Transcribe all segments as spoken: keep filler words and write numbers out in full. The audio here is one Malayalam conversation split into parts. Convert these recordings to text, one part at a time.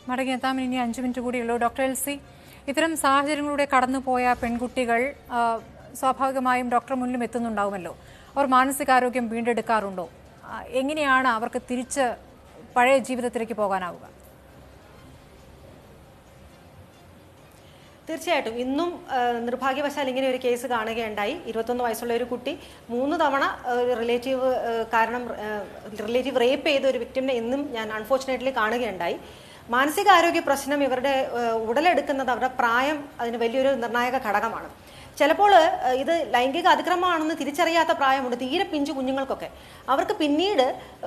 മടങ്ങിയെത്താം. ഇനി അഞ്ചു മിനിറ്റ് കൂടിയുള്ളൂ. ഡോക്ടർ എൽസി, ഇത്തരം സാഹചര്യങ്ങളിലൂടെ കടന്നുപോയ പെൺകുട്ടികൾ സ്വാഭാവികമായും ഡോക്ടർ മുന്നിലും എത്തുന്നുണ്ടാവുമല്ലോ. അവർ മാനസികാരോഗ്യം വീണ്ടെടുക്കാറുണ്ടോ? എങ്ങനെയാണ് അവർക്ക് തിരിച്ച് പഴയ ജീവിതത്തിലേക്ക് പോകാനാവുക? തീർച്ചയായിട്ടും ഇന്നും നിർഭാഗ്യവശാൽ ഇങ്ങനെ ഒരു കേസ് കാണുകയുണ്ടായി. ഇരുപത്തൊന്ന് വയസ്സുള്ള ഒരു കുട്ടി മൂന്ന് തവണ റിലേറ്റീവ് കാരണം റിലേറ്റീവ് റേപ്പ് ചെയ്ത ഒരു വിക്ടിമിനെ ഇന്നും ഞാൻ അൺഫോർച്ചുനേറ്റ്ലി കാണുകയുണ്ടായി. മാനസികാരോഗ്യ പ്രശ്നം ഇവരുടെ ഉടലെടുക്കുന്നത് അവരുടെ പ്രായം അതിന് വലിയൊരു നിർണായക ഘടകമാണ്. ചിലപ്പോൾ ഇത് ലൈംഗിക അതിക്രമമാണെന്ന് തിരിച്ചറിയാത്ത പ്രായമുണ്ട് തീരെ പിഞ്ചു കുഞ്ഞുങ്ങൾക്കൊക്കെ. അവർക്ക് പിന്നീട്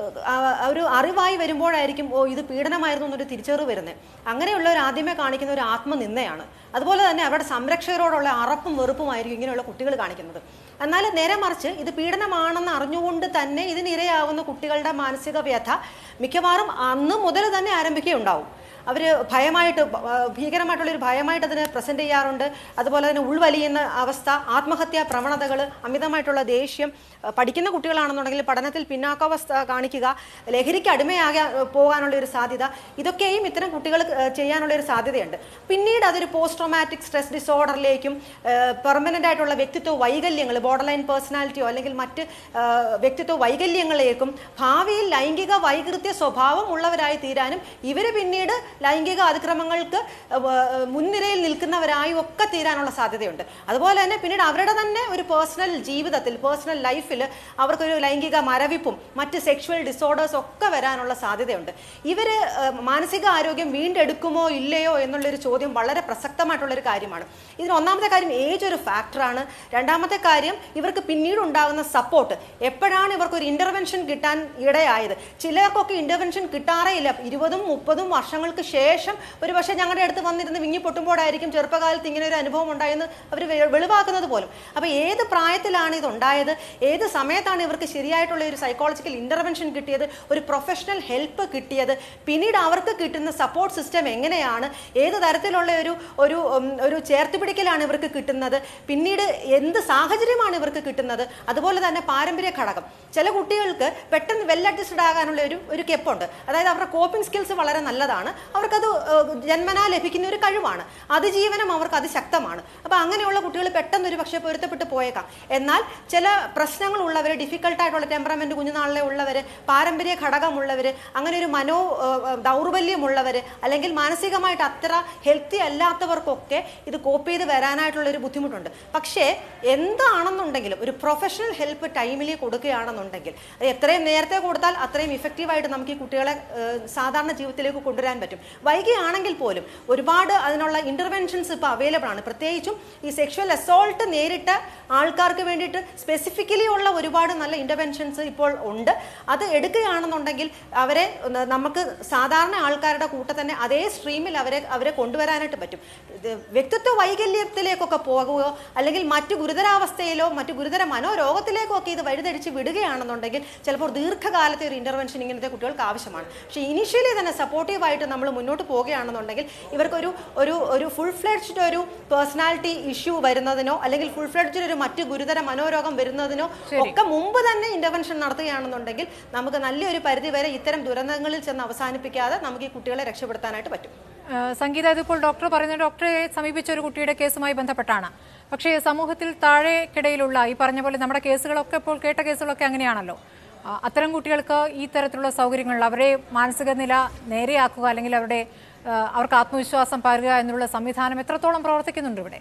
ഒരു അറിവായി വരുമ്പോഴായിരിക്കും ഓ ഇത് പീഡനമായിരുന്നു എന്നൊരു തിരിച്ചറിവ് വരുന്നത്. അങ്ങനെയുള്ളവർ ആദ്യമേ കാണിക്കുന്ന ഒരു ആത്മനിന്ദയാണ്. അതുപോലെ തന്നെ അവരുടെ സംരക്ഷകരോടുള്ള അറപ്പും വെറുപ്പുമായിരിക്കും ഇങ്ങനെയുള്ള കുട്ടികൾ കാണിക്കുന്നത്. എന്നാൽ നേരെ മറിച്ച് ഇത് പീഡനമാണെന്ന് അറിഞ്ഞുകൊണ്ട് തന്നെ ഇതിനിരയാവുന്ന കുട്ടികളുടെ മാനസിക വ്യഥ മിക്കവാറും അന്ന് മുതൽ തന്നെ ആരംഭിക്കുകയുണ്ടാവും. അവർ ഭയമായിട്ട് ഭീകരമായിട്ടുള്ളൊരു ഭയമായിട്ട് അതിനെ പ്രസൻറ്റ് ചെയ്യാറുണ്ട്. അതുപോലെ തന്നെ ഉൾവലിയുന്ന അവസ്ഥ, ആത്മഹത്യാ പ്രവണതകൾ, അമിതമായിട്ടുള്ള ദേഷ്യം, പഠിക്കുന്ന കുട്ടികളാണെന്നുണ്ടെങ്കിൽ പഠനത്തിൽ പിന്നാക്കാവസ്ഥ കാണിക്കുക, ലഹരിക്ക് അടിമയാകാൻ പോകാനുള്ള ഒരു സാധ്യത, ഇതൊക്കെയും ഇത്തരം കുട്ടികൾ ചെയ്യാനുള്ള ഒരു സാധ്യതയുണ്ട്. പിന്നീട് അതൊരു പോസ്റ്റ് ട്രോമാറ്റിക് സ്ട്രെസ് ഡിസോർഡറിലേക്കും പെർമനൻ്റ് ആയിട്ടുള്ള വ്യക്തിത്വ വൈകല്യങ്ങൾ, ബോർഡർ ലൈൻ പേഴ്സണാലിറ്റിയോ അല്ലെങ്കിൽ മറ്റ് വ്യക്തിത്വ വൈകല്യങ്ങളിലേക്കും ഭാവിയിൽ ലൈംഗിക വൈകൃത്യ സ്വഭാവം ഉള്ളവരായി തീരാനും ഇവർ പിന്നീട് ലൈംഗിക അതിക്രമങ്ങൾക്ക് മുൻനിരയിൽ നിൽക്കുന്നവരായും ഒക്കെ തീരാനുള്ള സാധ്യതയുണ്ട്. അതുപോലെ തന്നെ പിന്നീട് അവരുടെ തന്നെ ഒരു പേഴ്സണൽ ജീവിതത്തിൽ പേഴ്സണൽ ലൈഫിൽ അവർക്കൊരു ലൈംഗിക മരവിപ്പും മറ്റ് സെക്ഷുവൽ ഡിസോർഡേഴ്സ് ഒക്കെ വരാനുള്ള സാധ്യതയുണ്ട്. ഇവർ മാനസിക ആരോഗ്യം വീണ്ടെടുക്കുമോ ഇല്ലയോ എന്നുള്ളൊരു ചോദ്യം വളരെ പ്രസക്തമായിട്ടുള്ളൊരു കാര്യമാണ്. ഇതിന് ഒന്നാമത്തെ കാര്യം ഏജ് ഒരു ഫാക്ടറാണ്. രണ്ടാമത്തെ കാര്യം ഇവർക്ക് പിന്നീട് ഉണ്ടാകുന്ന സപ്പോർട്ട്. എപ്പോഴാണ് ഇവർക്കൊരു ഇൻ്റർവെൻഷൻ കിട്ടാൻ ഇടയായത്? ചിലർക്കൊക്കെ ഇൻ്റർവെൻഷൻ കിട്ടാറേ ഇല്ല. ഇരുപതും മുപ്പതും വർഷങ്ങൾക്ക് ശേഷം ഒരു പക്ഷേ ഞങ്ങളുടെ അടുത്ത് വന്നിരുന്ന് വിങ്ങി പൊട്ടുമ്പോഴായിരിക്കും ചെറുപ്പകാലത്ത് ഇങ്ങനെ ഒരു അനുഭവം ഉണ്ടായെന്ന് അവർ വെളിവാക്കുന്നത് പോലും. അപ്പോൾ ഏത് പ്രായത്തിലാണ് ഇതുണ്ടായത്, ഏത് സമയത്താണ് ഇവർക്ക് ശരിയായിട്ടുള്ള ഒരു സൈക്കോളജിക്കൽ ഇൻ്റർവെൻഷൻ കിട്ടിയത്, ഒരു പ്രൊഫഷണൽ ഹെൽപ്പ് കിട്ടിയത്, പിന്നീട് അവർക്ക് കിട്ടുന്ന സപ്പോർട്ട് സിസ്റ്റം എങ്ങനെയാണ്, ഏത് തരത്തിലുള്ള ഒരു ഒരു ഒരു ചേർത്തുപിടിക്കലാണ് ഇവർക്ക് കിട്ടുന്നത്, പിന്നീട് എന്ത് സാഹചര്യമാണ് ഇവർക്ക് കിട്ടുന്നത്, അതുപോലെ തന്നെ പാരമ്പര്യ ഘടകം. ചില കുട്ടികൾക്ക് പെട്ടെന്ന് വെൽ അഡ്ജസ്റ്റഡ് ആകാനുള്ള ഒരു ഒരു കെപ്പുണ്ട്. അതായത് അവരുടെ കോപ്പിംഗ് സ്കിൽസ് വളരെ നല്ലതാണ്, അവർക്കത് ജന്മനാ ലഭിക്കുന്ന ഒരു കഴിവാണ്, അതിജീവനം അവർക്ക് അതിശക്തമാണ്. അപ്പോൾ അങ്ങനെയുള്ള കുട്ടികൾ പെട്ടെന്ന് ഒരു പക്ഷേ പൊരുത്തപ്പെട്ട് പോയേക്കാം. എന്നാൽ ചില പ്രശ്നങ്ങൾ ഉള്ളവർ, ഡിഫിക്കൽട്ടായിട്ടുള്ള ടെമ്പറമെൻറ്റ് കുഞ്ഞുനാളിലെ ഉള്ളവർ, പാരമ്പര്യ ഘടകമുള്ളവർ, അങ്ങനെ ഒരു മനോ ദൗർബല്യമുള്ളവർ, അല്ലെങ്കിൽ മാനസികമായിട്ട് അത്ര ഹെൽത്തി അല്ലാത്തവർക്കൊക്കെ ഇത് കോപ്പ് ചെയ്ത് വരാനായിട്ടുള്ളൊരു ബുദ്ധിമുട്ടുണ്ട്. പക്ഷേ എന്താണെന്നുണ്ടെങ്കിലും ഒരു പ്രൊഫഷണൽ ഹെൽപ്പ് ടൈമിൽ കൊടുക്കുകയാണെന്നുണ്ടെങ്കിൽ അത് എത്രയും നേരത്തെ കൊടുത്താൽ അത്രയും ഇഫക്റ്റീവായിട്ട് നമുക്ക് ഈ കുട്ടികളെ സാധാരണ ജീവിതത്തിലേക്ക് കൊണ്ടുവരാൻ പറ്റും. വൈകിയാണെങ്കിൽ പോലും ഒരുപാട് അതിനുള്ള ഇൻ്റർവെൻഷൻസ് ഇപ്പോൾ അവൈലബിൾ ആണ്. പ്രത്യേകിച്ചും ഈ സെക്ഷുവൽ അസോൾട്ട് നേരിട്ട ആൾക്കാർക്ക് വേണ്ടിയിട്ട് സ്പെസിഫിക്കലി ഉള്ള ഒരുപാട് നല്ല ഇൻ്റർവെൻഷൻസ് ഇപ്പോൾ ഉണ്ട്. അത് എടുക്കുകയാണെന്നുണ്ടെങ്കിൽ അവരെ നമുക്ക് സാധാരണ ആൾക്കാരുടെ കൂട്ടം തന്നെ അതേ സ്ട്രീമിൽ അവരെ അവരെ കൊണ്ടുവരാനായിട്ട് പറ്റും. വ്യക്തിത്വ വൈകല്യത്തിലേക്കൊക്കെ പോകുകയോ അല്ലെങ്കിൽ മറ്റു ഗുരുതരാവസ്ഥയിലോ മറ്റു ഗുരുതര മനോരോഗത്തിലേക്കോ ഒക്കെ ഇത് വഴിതെടിച്ച് വിടുകയാണെന്നുണ്ടെങ്കിൽ ചിലപ്പോൾ ദീർഘകാലത്തെ ഒരു ഇൻ്റർവെൻഷൻ ഇങ്ങനത്തെ കുട്ടികൾക്ക് ആവശ്യമാണ്. പക്ഷേ ഇനിഷ്യലി തന്നെ സപ്പോർട്ടീവായിട്ട് നമ്മൾ മുന്നോട്ട് പോവുകയാണെന്നുണ്ടെങ്കിൽ ഇവർക്കൊരു ഒരു ഒരു ഫുൾ ഫ്ലെഡ്ജ്ഡ് ഒരു പേഴ്സണാലിറ്റി ഇഷ്യൂ വരുന്നതിനോ അല്ലെങ്കിൽ ഫുൾ ഫ്ലെഡ്ജ്ഡ് ഒരു മറ്റു ഗുരുതര മനോരോഗം വരുന്നതിനോ ഒക്കെ മുമ്പ് തന്നെ ഇന്റർവെൻഷൻ നടത്തുകയാണെന്നുണ്ടെങ്കിൽ നമുക്ക് നല്ലൊരു പരിധി വരെ ഇത്തരം ദുരന്തങ്ങളിൽ ചെന്ന് അവസാനിപ്പിക്കാതെ നമുക്ക് ഈ കുട്ടികളെ രക്ഷപ്പെടുത്താനായിട്ട് പറ്റും. സംഗീത, ഇതിപ്പോൾ ഡോക്ടർ പറയുന്നത് ഡോക്ടറെ സമീപിച്ച ഒരു കുട്ടിയുടെ കേസുമായി ബന്ധപ്പെട്ടാണ്. പക്ഷേ സമൂഹത്തിൽ താഴേക്കിടയിലുള്ള ഈ പറഞ്ഞ പോലെ നമ്മുടെ കേസുകളൊക്കെ ഇപ്പോൾ കേട്ട കേസുകളൊക്കെ അങ്ങനെയാണല്ലോ. അത്തരം കുട്ടികൾക്ക് ഈ തരത്തിലുള്ള സൗകര്യങ്ങൾ, അവരെ മാനസിക നില നേരെയാക്കുക അല്ലെങ്കിൽ അവരുടെ അവർക്ക് ആത്മവിശ്വാസം പകരുക എന്നുള്ള സംവിധാനം എത്രത്തോളം പ്രവർത്തിക്കുന്നുണ്ട് ഇവിടെ?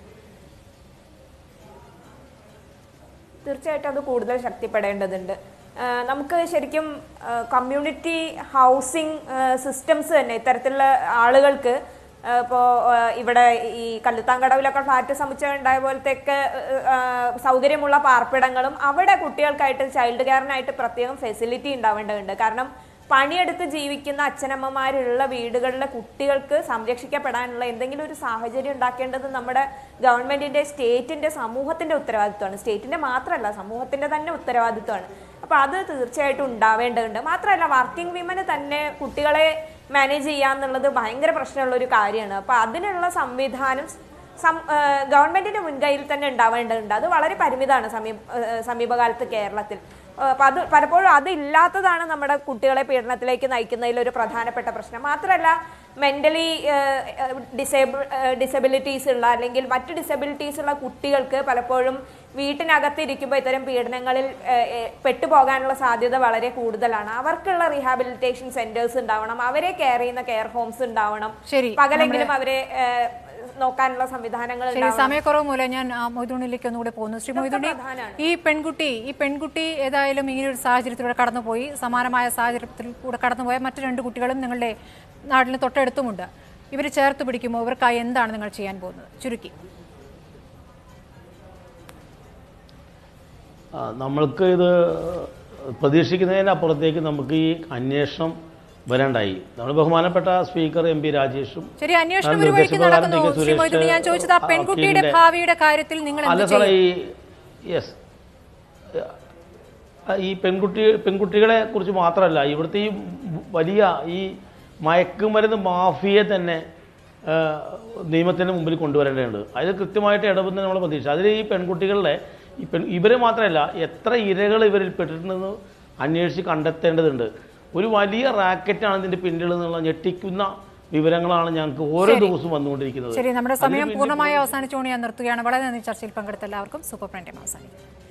തീർച്ചയായിട്ടും അത് കൂടുതൽ ശക്തിപ്പെടേണ്ടതുണ്ട്. നമുക്ക് ശരിക്കും കമ്മ്യൂണിറ്റി ഹൗസിംഗ് സിസ്റ്റംസ് തന്നെ ഇത്തരത്തിലുള്ള ആളുകൾക്ക് ഇപ്പോൾ ഇവിടെ ഈ കല്ലുത്താങ്കടവിലൊക്കെ ഫ്ലാറ്റ് സമുച്ചയം ഉണ്ടായ പോലത്തെയൊക്കെ സൗകര്യമുള്ള പാർപ്പിടങ്ങളും അവിടെ കുട്ടികൾക്കായിട്ട് ചൈൽഡ് കെയറിനായിട്ട് പ്രത്യേകം ഫെസിലിറ്റി ഉണ്ടാവേണ്ടതുണ്ട്. കാരണം പണിയെടുത്ത് ജീവിക്കുന്ന അച്ഛനമ്മമാരുള്ള വീടുകളിലെ കുട്ടികൾക്ക് സംരക്ഷിക്കപ്പെടാനുള്ള എന്തെങ്കിലും ഒരു സാഹചര്യം ഉണ്ടാക്കേണ്ടത് നമ്മുടെ ഗവൺമെന്റിന്റെ, സ്റ്റേറ്റിന്റെ, സമൂഹത്തിന്റെ ഉത്തരവാദിത്വമാണ്. സ്റ്റേറ്റിന്റെ മാത്രമല്ല, സമൂഹത്തിന്റെ തന്നെ ഉത്തരവാദിത്വമാണ്. അപ്പോൾ അത് തീർച്ചയായിട്ടും ഉണ്ടാവേണ്ടതുണ്ട്. മാത്രമല്ല വർക്കിംഗ് വിമന് തന്നെ കുട്ടികളെ മാനേജ് ചെയ്യാന്നുള്ളത് ഭയങ്കര പ്രശ്നമുള്ള ഒരു കാര്യമാണ്. അപ്പോൾ അതിനുള്ള സംവിധാനം ഗവൺമെന്റിന്റെ മുൻകൈയിൽ തന്നെ ഉണ്ടാവേണ്ടതുണ്ട്. അത് വളരെ പരിമിതമാണ് സമീപ സമീപകാലത്ത് കേരളത്തിൽ. അപ്പം അത് പലപ്പോഴും അതില്ലാത്തതാണ് നമ്മുടെ കുട്ടികളെ പീഡനത്തിലേക്ക് നയിക്കുന്നതിൽ ഒരു പ്രധാനപ്പെട്ട പ്രശ്നം. മാത്രമല്ല മെൻ്റലി ഡിസേബിൾ ഡിസബിലിറ്റീസ് ഉള്ള അല്ലെങ്കിൽ മറ്റ് ഡിസബിലിറ്റീസ് ഉള്ള കുട്ടികൾക്ക് പലപ്പോഴും വീട്ടിനകത്തിരിക്കുമ്പോൾ ഇത്തരം പീഡനങ്ങളിൽ പെട്ടുപോകാനുള്ള സാധ്യത വളരെ കൂടുതലാണ്. അവർക്കുള്ള റീഹാബിലിറ്റേഷൻ സെന്റേഴ്സ് ഉണ്ടാവണം, അവരെ കെയർ ചെയ്യുന്ന കെയർ ഹോംസ് ഉണ്ടാവണം, പകലെങ്കിലും അവരെ നോക്കാനുള്ള സംവിധാനങ്ങൾ. സമയക്കുറവ് മൂലം ഞാൻ മൊയ്തൂണിലേക്ക് ഒന്നുകൂടെ പോകുന്നു. ശ്രീ മൊയ്തൂണി, ഈ പെൺകുട്ടി ഈ പെൺകുട്ടി ഏതായാലും ഇങ്ങനെ ഒരു സാഹചര്യത്തിലൂടെ കടന്നുപോയി, സമാനമായ സാഹചര്യത്തിലൂടെ കടന്നുപോയ മറ്റു രണ്ട് കുട്ടികളും നിങ്ങളുടെ നാട്ടിന് തൊട്ടടുത്തുമുണ്ട്. ഇവർ ചേർത്ത് പിടിക്കുമ്പോൾ ഇവർക്കായി എന്താണ് നിങ്ങൾ ചെയ്യാൻ പോകുന്നത്? ചുരുക്കി. നമ്മൾക്ക് ഇത് പ്രതീക്ഷിക്കുന്നതിനപ്പുറത്തേക്ക് നമുക്ക് ഈ അന്വേഷണം വരണ്ടായി. നമ്മൾ ബഹുമാനപ്പെട്ട സ്പീക്കർ എം പി രാജേഷും അല്ല സാറേ ഈ യെസ് ഈ പെൺകുട്ടി പെൺകുട്ടികളെ കുറിച്ച് മാത്രമല്ല, ഇവിടുത്തെ ഈ വലിയ ഈ മയക്കുമരുന്ന് മാഫിയെ തന്നെ നിയമത്തിന് മുമ്പിൽ കൊണ്ടുവരേണ്ടതുണ്ട്. അതിൽ കൃത്യമായിട്ട് ഇടപെടുന്ന നമ്മൾ പ്രതീക്ഷ. അതിൽ ഈ പെൺകുട്ടികളുടെ ഈ പെൺ ഇവരെ മാത്രമല്ല എത്ര ഇരകൾ ഇവരിൽ പെട്ടിട്ടുണ്ടെന്ന് അന്വേഷിച്ച് കണ്ടെത്തേണ്ടതുണ്ട്. ഒരു വലിയ റാക്കറ്റാണ് ഇതിന്റെ പിന്നിൽ നിന്നുള്ള ഞെട്ടിക്കുന്ന വിവരങ്ങളാണ് ഞങ്ങൾക്ക് ഓരോ ദിവസവും വന്നുകൊണ്ടിരിക്കുന്നത്. ശരി, നമ്മുടെ സമയം പൂർണ്ണമായി അവസാനിച്ചുകൊണ്ട് ഞാൻ നിർത്തുകയാണ്. വളരെ നന്ദി ചർച്ചയിൽ പങ്കെടുത്ത എല്ലാവർക്കും. സൂപ്പർ പ്രൈം ടൈം അവസാനിക്കും.